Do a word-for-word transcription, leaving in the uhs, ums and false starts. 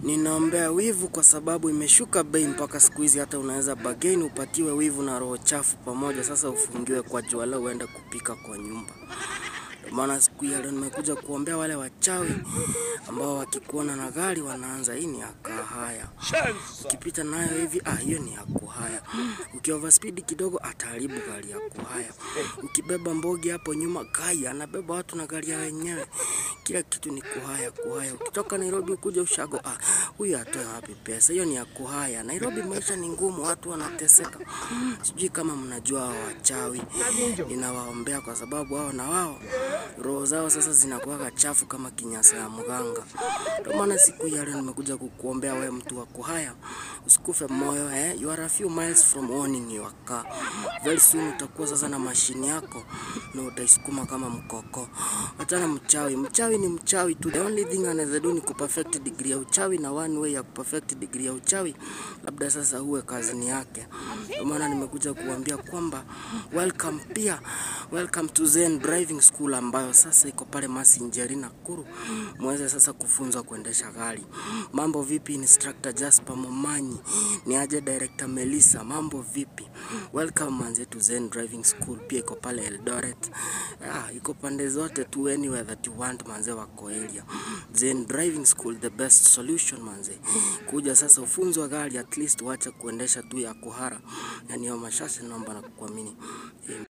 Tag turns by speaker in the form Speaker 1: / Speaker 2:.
Speaker 1: Ninaombea wivu kwa sababu imeshuka bei mpaka siku hizi hata unaweza bargain upatiwe wivu na roho chafu pamoja, sasa ufungiwe kwa juala uende kupika kwa nyumba. Maana siku ya leo nimekuja kuombea wale wachawi ambao wakikuona na gari wanaanza hii ni ya kahaya. Ukipita nayo hivi ah hiyo ni ya kuhaya. Ukioverspeed kidogo ataharibu gari ya kuhaya. Ukibeba mbogi hapo nyuma kai anabeba watu na gari ya wenyewe. Kila kitu ni kuhaya kuhaya. Ukitoka Nairobi ukuja Ushago ah huyu atoe wapi pesa? Hiyo ni ya kuhaya. Nairobi maisha ni ngumu, watu wanateseka. Sijui kama mnajua hao wachawi. Ninawaombea kwa sababu hao na wao roho zao sasa zinakuwa chafu kama kinyasa ya mganga. Ndio maana siku ya leo nimekuja kukuombea wewe mtu wa kuhaya. Usikufe moyo eh. You are a few miles from owning your car. Very soon utakuwa sasa na mashini yako na utaisukuma kama mkoko. Achana mchawi. Mchawi ni mchawi tu. The only thing anaweza do ni kuperfect degree ya uchawi, na one way ya kuperfect degree ya uchawi labda sasa uwe kazini yake. Ndio maana nimekuja kuambia kwamba welcome pia. Welcome to Zen Driving School ambayo sasa iko pale Masinjeri Nakuru. Muweze sasa kufunzwa kuendesha gari. Mambo vipi instructor Jasper Momanyi? Ni aje director Melissa? Mambo vipi? Welcome manze to Zen Driving School. Pia iko pale Eldoret. Ah, iko pande zote tu, anywhere that you want manze wako area. Zen Driving School, the best solution manze. Kuja sasa ufunzwe gari, at least wacha kuendesha tu ya kuhara. Na niyo mashasha naomba na kukuamini.